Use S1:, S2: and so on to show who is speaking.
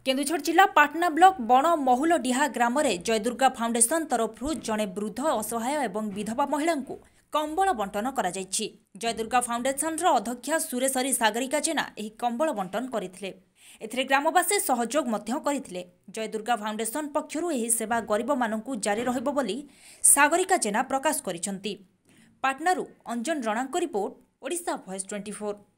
S1: केन्दुझर जिला पाटना ब्लॉक बण महुलडीहा ग्राम में जयदुर्गा फाउंडेशन तरफ जड़े वृद्ध असहाय एवं विधवा महिला को कंबल बंटन कर जयदुर्गा फाउंडेशन अध्यक्षा सुरेश्वरी सागरिका जेना यह कंबल बंटन करते ग्रामवासी सहयोग करते। जयदुर्गा फाउंडेशन पक्षर यह सेवा गरीब मानू जारी रहिबो बोली सागरिका जेना प्रकाश करिसेंती। पाटनारू अंजन रणांक रिपोर्ट ओडिशा वॉइस 24।